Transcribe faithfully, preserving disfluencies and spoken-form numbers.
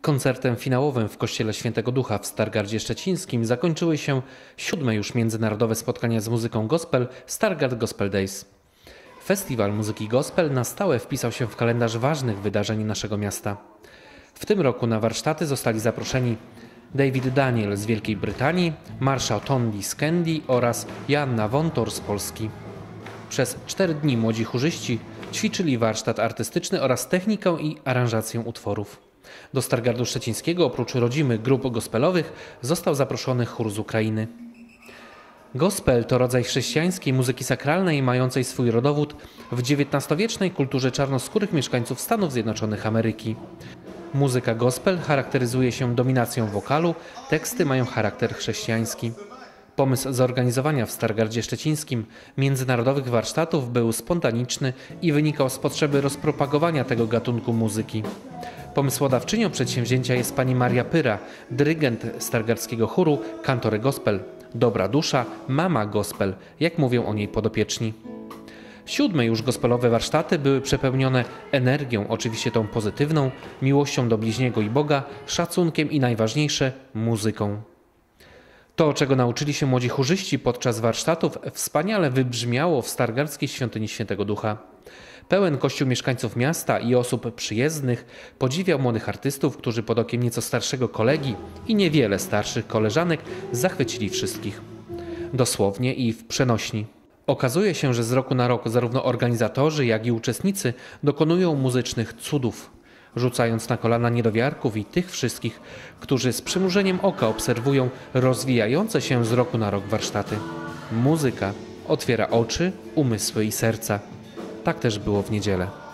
Koncertem finałowym w Kościele Świętego Ducha w Stargardzie Szczecińskim zakończyły się siódme już międzynarodowe spotkania z muzyką gospel Stargard Gospel Days. Festiwal muzyki gospel na stałe wpisał się w kalendarz ważnych wydarzeń naszego miasta. W tym roku na warsztaty zostali zaproszeni David Daniel z Wielkiej Brytanii, Marsha Tondi z Candy oraz Joanna Wontor z Polski. Przez cztery dni młodzi chórzyści ćwiczyli warsztat artystyczny oraz technikę i aranżację utworów. Do Stargardu Szczecińskiego oprócz rodzimych grup gospelowych został zaproszony chór z Ukrainy. Gospel to rodzaj chrześcijańskiej muzyki sakralnej mającej swój rodowód w dziewiętnastowiecznej kulturze czarnoskórych mieszkańców Stanów Zjednoczonych Ameryki. Muzyka gospel charakteryzuje się dominacją wokalu, teksty mają charakter chrześcijański. Pomysł zorganizowania w Stargardzie Szczecińskim międzynarodowych warsztatów był spontaniczny i wynikał z potrzeby rozpropagowania tego gatunku muzyki. Pomysłodawczynią przedsięwzięcia jest pani Maria Pyra, dyrygent stargardzkiego chóru Kantory Gospel. Dobra dusza, mama gospel, jak mówią o niej podopieczni. Siódme już gospelowe warsztaty były przepełnione energią, oczywiście tą pozytywną, miłością do bliźniego i Boga, szacunkiem i najważniejsze muzyką. To, czego nauczyli się młodzi chórzyści podczas warsztatów, wspaniale wybrzmiało w Stargardzkiej Świątyni Świętego Ducha. Pełen kościół mieszkańców miasta i osób przyjezdnych podziwiał młodych artystów, którzy pod okiem nieco starszego kolegi i niewiele starszych koleżanek zachwycili wszystkich. Dosłownie i w przenośni. Okazuje się, że z roku na rok zarówno organizatorzy, jak i uczestnicy dokonują muzycznych cudów, rzucając na kolana niedowiarków i tych wszystkich, którzy z przymrużeniem oka obserwują rozwijające się z roku na rok warsztaty. Muzyka otwiera oczy, umysły i serca. Tak też było w niedzielę.